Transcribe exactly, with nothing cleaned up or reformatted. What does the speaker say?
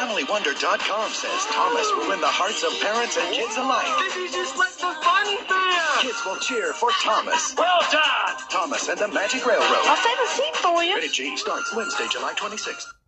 Family Wonder dot com says Thomas will win the hearts of parents and kids alike. This is just like the fun fair. Kids will cheer for Thomas. Well done. Thomas and the Magic Railroad. I'll save a seat for you. Rated G starts Wednesday, July twenty-sixth.